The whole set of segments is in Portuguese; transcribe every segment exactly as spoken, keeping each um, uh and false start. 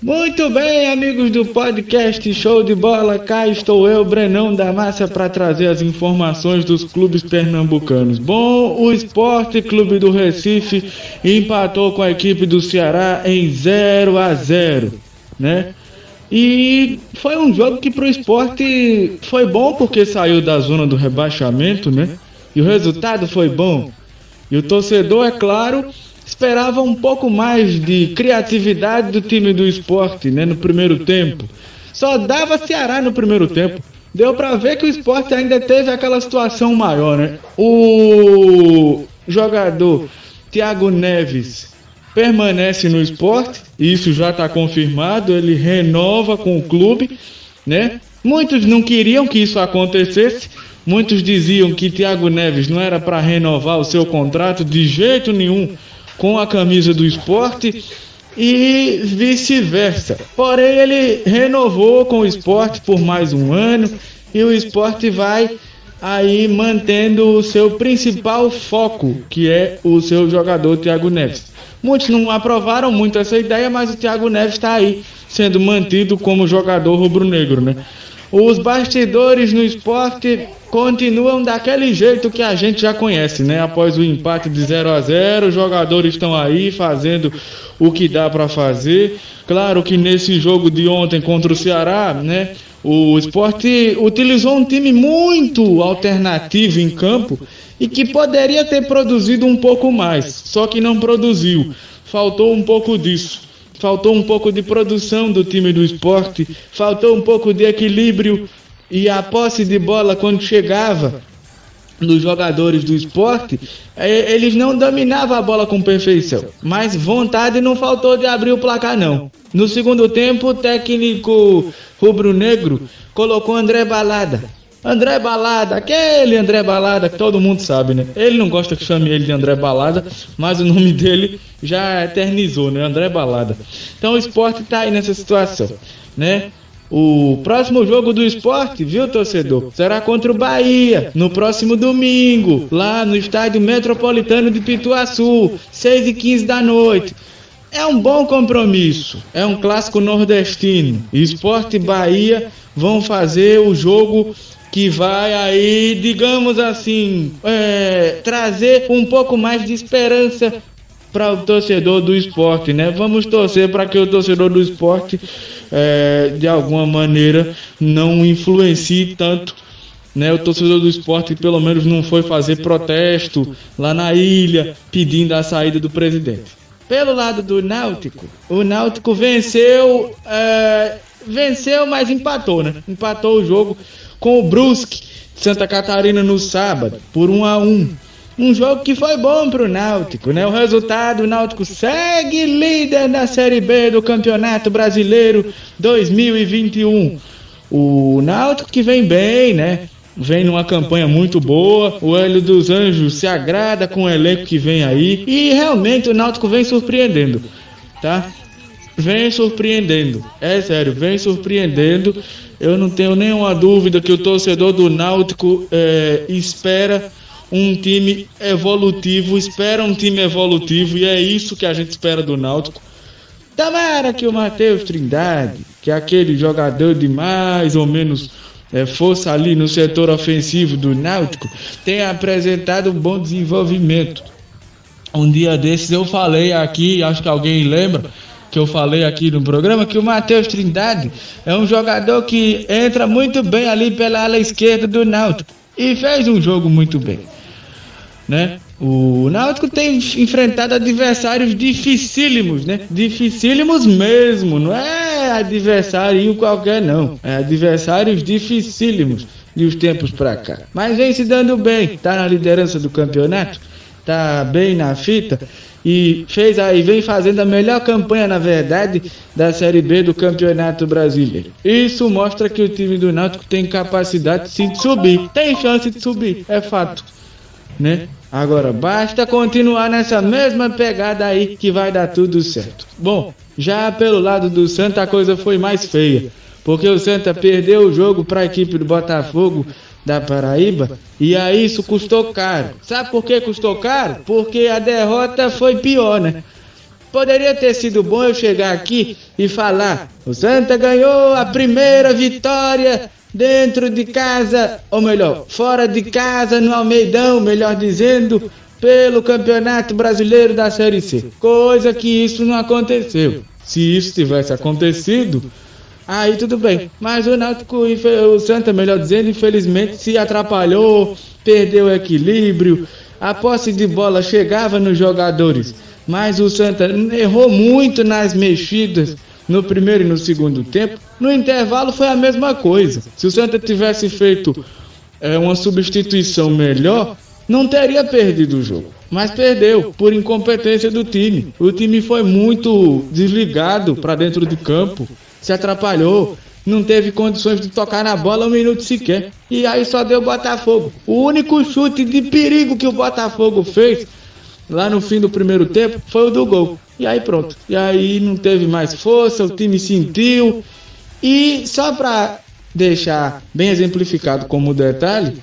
Muito bem, amigos do podcast Show de Bola, cá estou eu, Brenão da Massa, para trazer as informações dos clubes pernambucanos. Bom, o Sport Clube do Recife empatou com a equipe do Ceará em zero a zero, né? E foi um jogo que pro Sport foi bom porque saiu da zona do rebaixamento, né? E o resultado foi bom. E o torcedor, é claro, esperava um pouco mais de criatividade do time do Sport, né, no primeiro tempo. Só dava Ceará no primeiro tempo. Deu pra ver que o Sport ainda teve aquela situação maior, né? O jogador Thiago Neves permanece no Sport, isso já está confirmado, ele renova com o clube, né? Muitos não queriam que isso acontecesse, muitos diziam que Thiago Neves não era para renovar o seu contrato de jeito nenhum com a camisa do Sport e vice-versa. Porém, ele renovou com o Sport por mais um ano e o Sport vai aí mantendo o seu principal foco, que é o seu jogador Thiago Neves. Muitos não aprovaram muito essa ideia, mas o Thiago Neves está aí sendo mantido como jogador rubro-negro, né? Os bastidores no Sport continuam daquele jeito que a gente já conhece, né? Após o empate de zero a zero, os jogadores estão aí fazendo o que dá para fazer. Claro que nesse jogo de ontem contra o Ceará, né, o Sport utilizou um time muito alternativo em campo e que poderia ter produzido um pouco mais, só que não produziu. Faltou um pouco disso. Faltou um pouco de produção do time do Sport, faltou um pouco de equilíbrio e a posse de bola quando chegava nos jogadores do Sport, eles não dominavam a bola com perfeição, mas vontade não faltou de abrir o placar não. No segundo tempo, o técnico rubro-negro colocou André Balada. André Balada, aquele André Balada que todo mundo sabe, né? Ele não gosta que chame ele de André Balada, mas o nome dele já eternizou, né? André Balada. Então o Sport tá aí nessa situação, né? O próximo jogo do Sport, viu, torcedor? Será contra o Bahia, no próximo domingo, lá no estádio Metropolitano de Pituaçu, seis e quinze da noite. É um bom compromisso, é um clássico nordestino. Sport e Bahia vão fazer o jogo que vai aí, digamos assim, é, trazer um pouco mais de esperança para o torcedor do Sport, né? Vamos torcer para que o torcedor do Sport, é, de alguma maneira, não influencie tanto, né? O torcedor do Sport pelo menos não foi fazer protesto lá na ilha pedindo a saída do presidente. Pelo lado do Náutico, o Náutico venceu, é, venceu, mas empatou, né? Empatou o jogo com o Brusque de Santa Catarina no sábado, por um a um. Um jogo que foi bom pro Náutico, né? O resultado, o Náutico segue líder da Série B do Campeonato Brasileiro dois mil e vinte e um. O Náutico que vem bem, né? Vem numa campanha muito boa, o Hélio dos Anjos se agrada com o elenco que vem aí e realmente o Náutico vem surpreendendo, tá? Vem surpreendendo, é sério, vem surpreendendo. Eu não tenho nenhuma dúvida que o torcedor do Náutico é, espera um time evolutivo, espera um time evolutivo e é isso que a gente espera do Náutico. Tomara que o Matheus Trindade, que é aquele jogador de mais ou menos é, força ali no setor ofensivo do Náutico, tenha apresentado um bom desenvolvimento. Um dia desses eu falei aqui, acho que alguém lembra, que eu falei aqui no programa, que o Matheus Trindade é um jogador que entra muito bem ali pela ala esquerda do Náutico e fez um jogo muito bem, né? O Náutico tem enfrentado adversários dificílimos, né? Dificílimos mesmo, não é adversário qualquer não, é adversários dificílimos de uns tempos pra cá. Mas vem se dando bem, tá na liderança do campeonato, tá bem na fita e fez aí, vem fazendo a melhor campanha, na verdade, da Série B do Campeonato Brasileiro. Isso mostra que o time do Náutico tem capacidade sim de subir, tem chance de subir, é fato, né? Agora basta continuar nessa mesma pegada aí que vai dar tudo certo. Bom, já pelo lado do Santa a coisa foi mais feia, porque o Santa perdeu o jogo para a equipe do Botafogo da Paraíba, e aí isso custou caro. Sabe por que custou caro? Porque a derrota foi pior, né? poderia ter sido bom eu chegar aqui e falar: o Santa ganhou a primeira vitória dentro de casa, ou melhor, fora de casa, no Almeidão, melhor dizendo, pelo Campeonato Brasileiro da Série C. Coisa que isso não aconteceu. Se isso tivesse acontecido, aí tudo bem. Mas o Náutico, o Santa, melhor dizendo, infelizmente se atrapalhou, perdeu o equilíbrio, a posse de bola chegava nos jogadores, mas o Santa errou muito nas mexidas no primeiro e no segundo tempo. No intervalo foi a mesma coisa. Se o Santa tivesse feito é, uma substituição melhor, não teria perdido o jogo. Mas perdeu por incompetência do time. O time foi muito desligado para dentro de campo, se atrapalhou, não teve condições de tocar na bola um minuto sequer. E aí só deu Botafogo. O único chute de perigo que o Botafogo fez lá no fim do primeiro tempo foi o do gol. E aí pronto. E aí não teve mais força, o time sentiu. E só para deixar bem exemplificado como detalhe,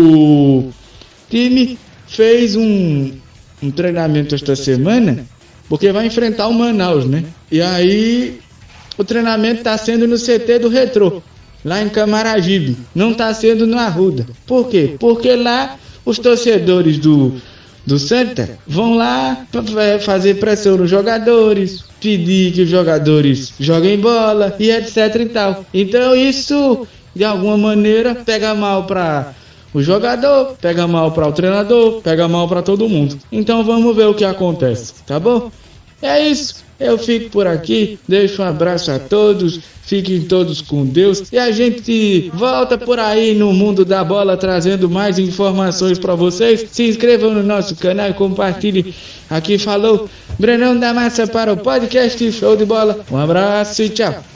o time fez um, um treinamento esta semana, porque vai enfrentar o Manaus, né? E aí o treinamento está sendo no C T do Retrô, lá em Camaragibe. Não está sendo no Arruda. Por quê? Porque lá os torcedores do do Santa vão lá para fazer pressão nos jogadores, pedir que os jogadores joguem bola e etc e tal. Então isso, de alguma maneira, pega mal para o jogador, pega mal para o treinador, pega mal para todo mundo. Então vamos ver o que acontece, tá bom? É isso. Eu fico por aqui, deixo um abraço a todos, fiquem todos com Deus e a gente volta por aí no mundo da bola trazendo mais informações para vocês. Se inscrevam no nosso canal e compartilhem. Aqui falou Brenão da Massa para o podcast Show de Bola. Um abraço e tchau.